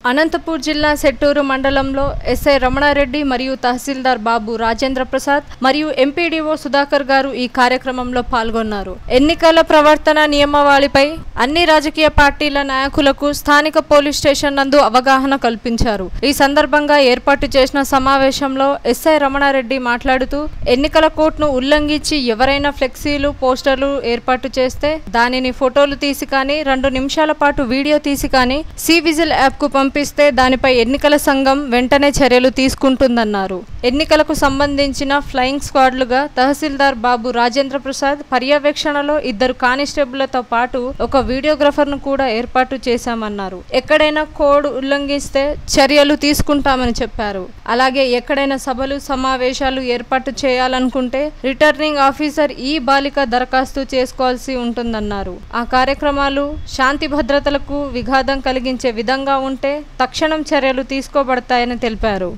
అనంతపూర్ జిల్లా సెట్టూరు మండలంలో ఎస్ఐ రమణారెడ్డి మరియు తహసీల్దార్ బాబు రాజేంద్ర ప్రసాద్ మరియు ఎంపీడీఓ సుధాకర్ గారు ఈ కార్యక్రమంలో పాల్గొన్నారు. ఎన్నికల ప్రవర్తన నియమావళిపై అన్ని రాజకీయ పార్టీల నాయకులకు స్థానిక పోలీస్ స్టేషన్ నందు అవగాహన కల్పించారు. ఈ సందర్భంగా ఏర్పాటు చేసిన సమావేశంలో ఎస్ఐ రమణారెడ్డి మాట్లాడుతూ ఎన్నికల కోడ్ను ఉల్లంఘించి ఎవరైనా ఫ్లెక్సీలు పోస్టర్లు ఏర్పాటు చేస్తే దానిని ఫోటోలు తీసి కానీ 2 నిమిషాల పాటు వీడియో తీసి కానీ సివిజిల్ యాప్ కు పంపిస్తే దానిపై ఎన్నికల సంఘం వెంటనే చర్యలు తీసుకుంటుందన్నారు. ఎన్నికలకు సంబంధించిన ఫ్లయింగ్ స్క్వాడ్లుగా తహసీల్దార్ బాబు రాజేంద్ర ప్రసాద్, పర్యవేక్షణలో 2 కానిస్టేబుళ్లతో పాటు ఒక వీడియోగ్రాఫర్ను కూడా ఏర్పాటు చేశామన్నారు. ఎక్కడైనా కోడ్ ఉల్లంఘిస్తే చర్యలు తీసుకుంటామని చెప్పారు. అలాగే ఎక్కడైనా సభలు సమావేశాలు ఏర్పాటు చేయాలనుకుంటే రిటర్నింగ్ ఆఫీసర్ ఈ బాలిక దరఖాస్తు చేసుకోవాల్సి ఉంటుందన్నారు. ఆ కార్యక్రమాలు శాంతి భద్రతలకు విఘాతం కలిగించే విధంగా ఉంటే తక్షణం చర్యలు తీసుకోబడతాయని తెలిపారు.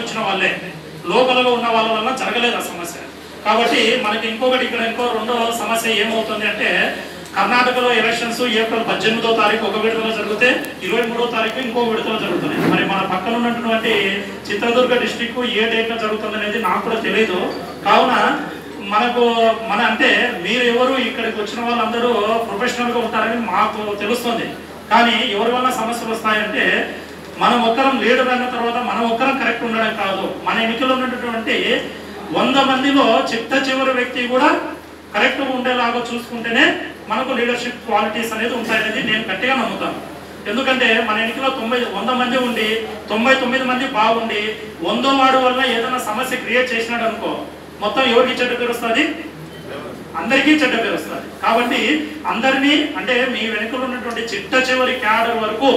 లోకల్గా ఉన్న వాళ్ళ వల్ల జరగలేదు ఆ సమస్య. కాబట్టి మనకి ఇంకొకటి ఇక్కడ రెండో సమస్య ఏమవుతుంది అంటే, కర్ణాటకలో ఎలక్షన్స్ ఏప్రిల్ 18వ తారీఖు ఒక విడతలో జరిగితే 23వ తారీఖు ఇంకో విడతలో జరుగుతుంది. మరి మన పక్కన ఉన్నటువంటి చిత్రదుర్గ డిస్టిక్ ఏ డేట్లో జరుగుతుంది అనేది నాకు కూడా తెలియదు. కావున అంటే మీరు ఎవరు ఇక్కడికి వచ్చిన వాళ్ళందరూ ప్రొఫెషనల్గా ఉంటారని మాకు తెలుస్తుంది. కానీ ఎవరి వల్ల సమస్యలు వస్తాయంటే, మనం ఒక్కరం లీడర్ అయిన తర్వాత మనం ఒక్కరం కరెక్ట్ ఉండడం కాదు. మన ఎన్నికల్లో ఉన్నటువంటి 100 మందిలో చివరి వ్యక్తి కూడా కరెక్ట్గా ఉండేలాగా చూసుకుంటేనే మనకు లీడర్షిప్ క్వాలిటీస్ అనేది ఉంటాయనేది నేను గట్టిగా నమ్ముతాను. ఎందుకంటే మన ఎన్నికలో 100 మంది ఉండి 99 మంది బాగుండి 100వ వాడు వల్ల ఏదైనా సమస్య క్రియేట్ చేసినాడు అనుకో, మొత్తం ఎవరికి చెడ్డ పేరు వస్తుంది? అందరికీ చెడ్డ పేరు వస్తుంది. కాబట్టి అందరినీ అంటే మీ వెనుకలో ఉన్నటువంటి చివరి క్యాడర్ వరకు,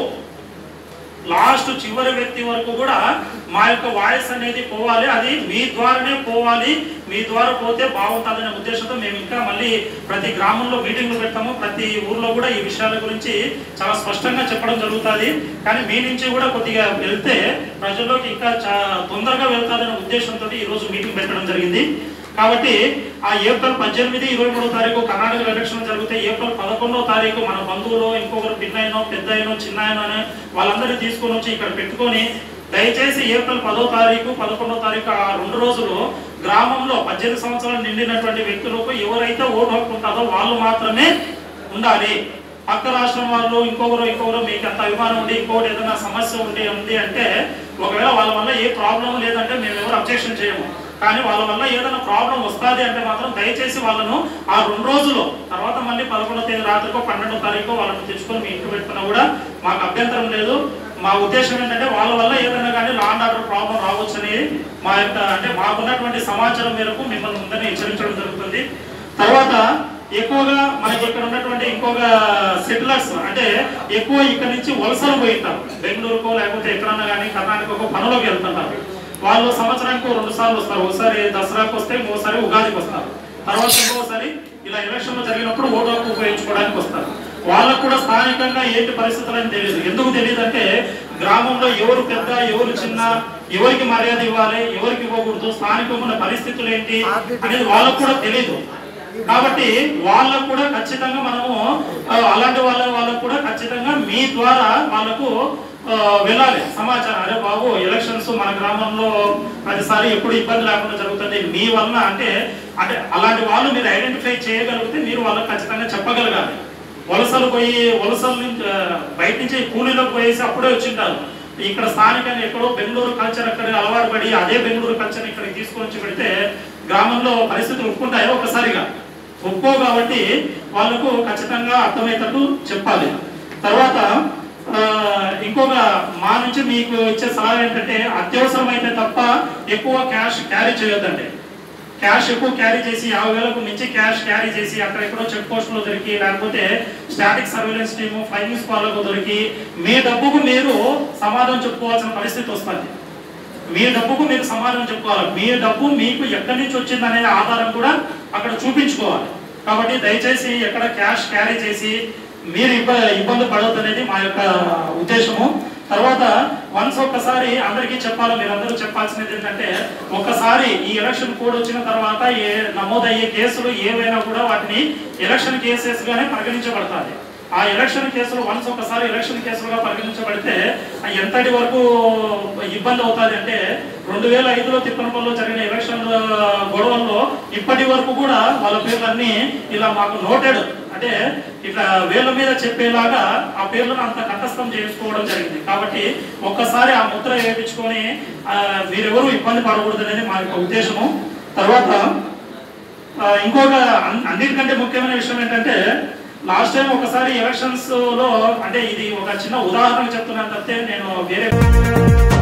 లాస్ట్ చివరి వ్యక్తి వరకు కూడా మా యొక్క వాయిస్ అనేది పోవాలి. అది మీ ద్వారానే పోవాలి. మీ ద్వారా పోతే బాగుంటుందనే ఉద్దేశంతో మేము ఇంకా మళ్ళీ ప్రతి గ్రామంలో మీటింగ్లు పెడతాము. ప్రతి ఊర్లో కూడా ఈ విషయాల గురించి చాలా స్పష్టంగా చెప్పడం జరుగుతుంది. కానీ మీ నుంచి కూడా కొద్దిగా వెళ్తే ప్రజల్లోకి ఇంకా తొందరగా వెళ్తాదనే ఉద్దేశంతో ఈరోజు మీటింగ్ పెట్టడం జరిగింది. కాబట్టి ఆ ఏప్రిల్ 18, 23వ తారీఖు కర్ణాటక ఎలక్షన్ జరిగితే ఏప్రిల్ 11వ తారీఖు మన బంధువులు ఇంకొకరు పిన్నైనో పెద్దయినో చిన్నాయనో అని వాళ్ళందరినీ తీసుకొని వచ్చి ఇక్కడ పెట్టుకొని, దయచేసి ఏప్రిల్ 10వ తారీఖు 11వ తారీఖు ఆ 2 రోజులు గ్రామంలో 18 సంవత్సరాలు నిండినటువంటి వ్యక్తులకు ఎవరైతే ఓటు హక్కు ఉంటుందో వాళ్ళు మాత్రమే ఉండాలి. పక్క రాష్ట్రం వాళ్ళు ఇంకొకరు మీకు అంత అభిమానం ఉండి ఇంకొకటి ఏదైనా సమస్య ఉంది అంటే, ఒకవేళ వాళ్ళ వల్ల ఏ ప్రాబ్లం లేదంటే మేము ఎవరు అబ్జెక్షన్ చేయము. కానీ వాళ్ళ వల్ల ఏదైనా ప్రాబ్లం వస్తుంది అంటే మాత్రం దయచేసి వాళ్ళను ఆ 2 రోజులు తర్వాత మళ్ళీ 11వ తేదీ రాత్రికో 12వ తారీఖు వాళ్ళని తెచ్చుకొని మీ ఇంటికి పెట్టుకున్నా కూడా మాకు అభ్యంతరం లేదు. మా ఉద్దేశం ఏంటంటే వాళ్ళ వల్ల ఏదైనా కానీ లా అండ్ ఆర్డర్ ప్రాబ్లం రావచ్చని మా యొక్క అంటే మాకున్నటువంటి సమాచారం మేరకు మిమ్మల్ని ముందనే హెచ్చరించడం జరుగుతుంది. తర్వాత ఎక్కువగా మనకి ఇక్కడ ఉన్నటువంటి ఇంకొక సెటిలర్స్ అంటే ఎక్కువ ఇక్కడ నుంచి వలసలు పోయింటారు. బెంగళూరుకో లేకపోతే ఎక్కడన్నా కానీ కర్ణాటకకో పనులోకి వెళ్తుంటారు. వాళ్ళు సంవత్సరానికి 2 సార్లు వస్తారు. ఒకసారి దసరాకు వస్తే, ఇంకోసారి ఉగాదికి వస్తారు. తర్వాత ఇంకోసారి ఇలా ఎలక్షన్లో జరిగినప్పుడు ఓటు హక్కు ఉపయోగించుకోవడానికి వస్తారు. వాళ్ళకు కూడా స్థానికంగా ఏంటి పరిస్థితులు అని తెలియదు. ఎందుకు తెలియదు అంటే, గ్రామంలో ఎవరు పెద్ద ఎవరు చిన్న, ఎవరికి మర్యాద ఇవ్వాలి ఎవరికి ఇవ్వకూడదు, స్థానికంగా ఉన్న పరిస్థితులు ఏంటి అనేది వాళ్ళకు కూడా తెలియదు. కాబట్టి వాళ్ళకు కూడా ఖచ్చితంగా మనము అలాంటి వాళ్ళకు కూడా ఖచ్చితంగా మీ ద్వారా వాళ్ళకు వెళ్ళాలి సమాచారం. అరే బాబు, ఎలక్షన్స్ మన గ్రామంలో ప్రతిసారి ఎప్పుడు ఇబ్బంది లేకుండా జరుగుతుంది మీ వలన అంటే అలాంటి వాళ్ళు మీరు ఐడెంటిఫై చేయగలిగితే మీరు వాళ్ళకి ఖచ్చితంగా చెప్పగలగాలి. వలసలు నుంచి బయట నుంచి కూలీలోకి పోయేసి అప్పుడే వచ్చింటారు. ఇక్కడ స్థానికంగా ఎక్కడో బెంగళూరు కల్చర్ అక్కడ అలవాటు పడి అదే బెంగళూరు కల్చర్ ఇక్కడికి తీసుకొని వచ్చి పెడితే గ్రామంలో పరిస్థితులు ఒప్పుకుంటాయో ఒకసారిగా ఒప్పుకో. కాబట్టి వాళ్ళకు ఖచ్చితంగా అర్థమయ్యేటట్టు చెప్పాలి. తర్వాత ఇంకొక మా నుంచి మీకు ఇచ్చే సలహా ఏంటంటే, అత్యవసరమైతే తప్ప ఎక్కువ క్యాష్ క్యారీ చేయొద్దండి. క్యాష్ ఎక్కువ క్యారీ చేసి 50,000కు మించి క్యాష్ క్యారీ చేసి అక్కడెక్కడో చెక్ పోస్టులో దొరికి, లేకపోతే స్టాటిక్ సర్వేలెన్స్ టీము ఫ్లయింగ్ స్క్వాడ్లకు దొరికి మీ డబ్బుకు మీరు సమాధానం చెప్పుకోవాల్సిన పరిస్థితి వస్తుంది. మీ డబ్బుకు మీరు సమాధానం చెప్పుకోవాలి. మీ డబ్బు మీకు ఎక్కడి నుంచి వచ్చింది అనేది ఆధారం కూడా అక్కడ చూపించుకోవాలి. కాబట్టి దయచేసి ఎక్కడ క్యాష్ క్యారీ చేసి మీరు ఇబ్బంది పడవద్దు అనేది మా యొక్క ఉద్దేశము. తర్వాత ఒక్కసారి అందరికీ చెప్పాలి, మీరందరూ చెప్పాల్సినది ఏంటంటే, ఒక్కసారి ఈ ఎలక్షన్ కోడ్ వచ్చిన తర్వాత నమోదయ్యే కేసులు ఏవైనా కూడా వాటిని ఎలక్షన్ కేసెస్ గానే పరిగణించబడతాయి. ఆ ఎలక్షన్ కేసులు వన్స్ ఒకసారి ఎలక్షన్ కేసులుగా పరిగణించబడితే ఎంతటి వరకు ఇబ్బంది అవుతుంది అంటే 2005లో తిప్పనపల్లిలో జరిగిన ఎలక్షన్ గొడవల్లో ఇప్పటి వరకు కూడా వాళ్ళ పేర్లన్నీ ఇలా మాకు నోటెడ్ అంటే ఇట్లా వేళ్ళ మీద చెప్పేలాగా ఆ పేర్లను అంత కంఠస్థం చేసుకోవడం జరిగింది. కాబట్టి ఒక్కసారి ఆ ముద్ర వేయించుకొని వీరెవరూ ఇబ్బంది పడకూడదు అనేది మా యొక్క ఉద్దేశము. తర్వాత ఇంకొక అన్నిటికంటే ముఖ్యమైన విషయం ఏంటంటే లాస్ట్ టైం ఒకసారి ఎలక్షన్స్ లో అంటే ఇది ఒక చిన్న ఉదాహరణ చెప్తున్నాను తప్పితే నేను వేరే